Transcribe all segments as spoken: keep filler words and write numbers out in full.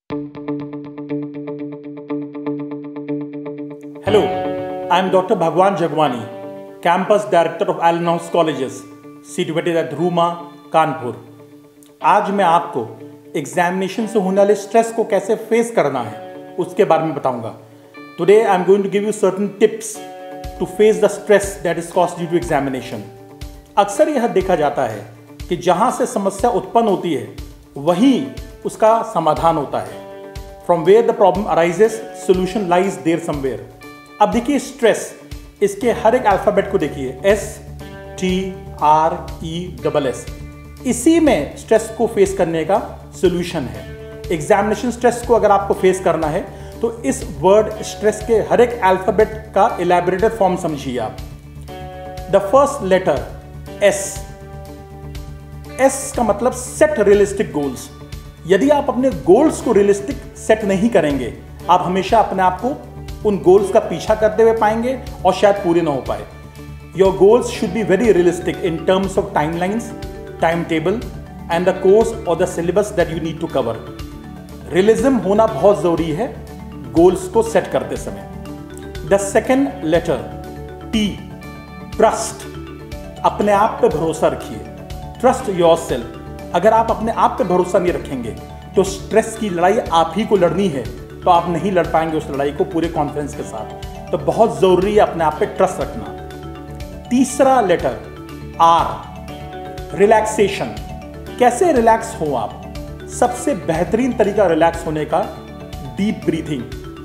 Hello, I am Doctor Bhagwan Jagwani, Campus Director of Allen House Colleges, situated at Dhruma, Kanpur. आज मैं आपको examination से होने वाले स्ट्रेस को कैसे फेस करना है उसके बारे में बताऊंगा। Today I am going to give you certain tips to face the stress that is caused due to examination. अक्सर यह देखा जाता है कि जहां से समस्या उत्पन्न होती है वहीं उसका समाधान होता है। From where the problem arises solution lies there somewhere. अब देखिए स्ट्रेस, इसके हर एक अल्फाबेट को देखिए, S T R E double S, इसी में स्ट्रेस को फेस करने का सोल्यूशन है। एग्जामिनेशन स्ट्रेस को अगर आपको फेस करना है तो इस वर्ड स्ट्रेस के हर एक अल्फाबेट का इलैबोरेटेड फॉर्म समझिए आप। The first letter S, S का मतलब सेट रियलिस्टिक गोल्स। यदि आप अपने गोल्स को रियलिस्टिक सेट नहीं करेंगे, आप हमेशा अपने आप को उन गोल्स का पीछा करते हुए पाएंगे और शायद पूरे ना हो पाए। Your goals should be very realistic in terms of timelines, time table and the course और the syllabus that you need to cover. Realism होना बहुत जरूरी है गोल्स को सेट करते समय। The second letter T, trust. अपने आप पे भरोसा रखिए, ट्रस्ट योरसेल्फ। अगर आप अपने आप पे भरोसा नहीं रखेंगे तो स्ट्रेस की लड़ाई आप ही को लड़नी है, तो आप नहीं लड़ पाएंगे उस लड़ाई को पूरे कॉन्फिडेंस के साथ। तो बहुत जरूरी है अपने आप पे ट्रस्ट रखना। तीसरा लेटर आर, रिलैक्सेशन। कैसे रिलैक्स हो आप? सबसे बेहतरीन तरीका रिलैक्स होने का डीप ब्रीथिंग।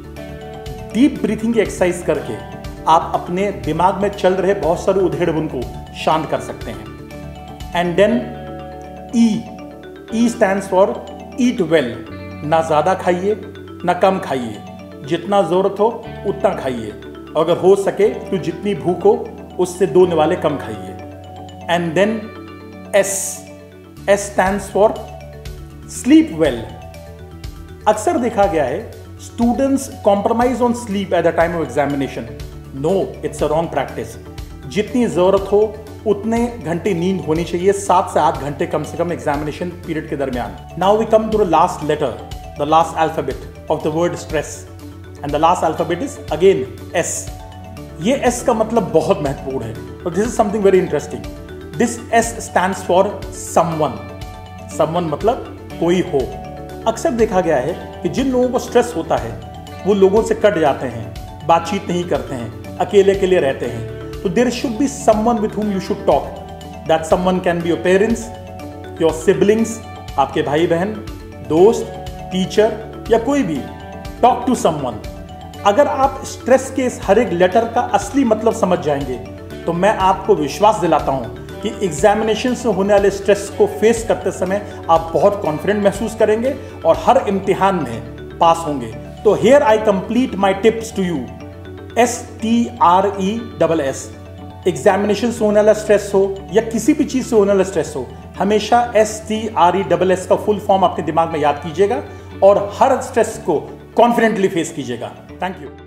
डीप ब्रीथिंग की एक्सरसाइज करके आप अपने दिमाग में चल रहे बहुत सारे उधेड़ बुन को शांत कर सकते हैं। And then E, E stands for eat well. ना ज्यादा खाइए ना कम खाइए, जितना जरूरत हो उतना खाइए। अगर हो सके तो जितनी भूख हो उससे दो निवाले कम खाइए। And then S, S stands for sleep well. अक्सर देखा गया है students compromise on sleep at the time of examination. No, it's a wrong practice. जितनी जरूरत हो उतने घंटे नींद होनी चाहिए, सात से आठ घंटे कम से कम एग्जामिनेशन पीरियड के दरमियान। Now we come to the last letter, the last alphabet of the word stress, and the last alphabet is again S. ये एस का मतलब बहुत महत्वपूर्ण है और this is something very interesting. This S stands for someone. Someone मतलब कोई हो। अक्सर देखा गया है कि जिन लोगों को स्ट्रेस होता है वो लोगों से कट जाते हैं, बातचीत नहीं करते हैं, अकेले अकेले रहते हैं। तो there should be someone with whom you should talk. That someone can be your parents, your siblings, आपके भाई बहन, दोस्त, टीचर या कोई भी। Talk to someone. अगर आप स्ट्रेस के इस हर एक लेटर का असली मतलब समझ जाएंगे तो मैं आपको विश्वास दिलाता हूं कि एग्जामिनेशन से होने वाले स्ट्रेस को फेस करते समय आप बहुत कॉन्फिडेंट महसूस करेंगे और हर इम्तिहान में पास होंगे। तो here I complete my tips to you. S T R E double S. Examination से होने वाला स्ट्रेस हो या किसी भी चीज से होने वाला स्ट्रेस हो, हमेशा S T R E double S का फुल फॉर्म अपने दिमाग में याद कीजिएगा और हर स्ट्रेस को कॉन्फिडेंटली फेस कीजिएगा। Thank you.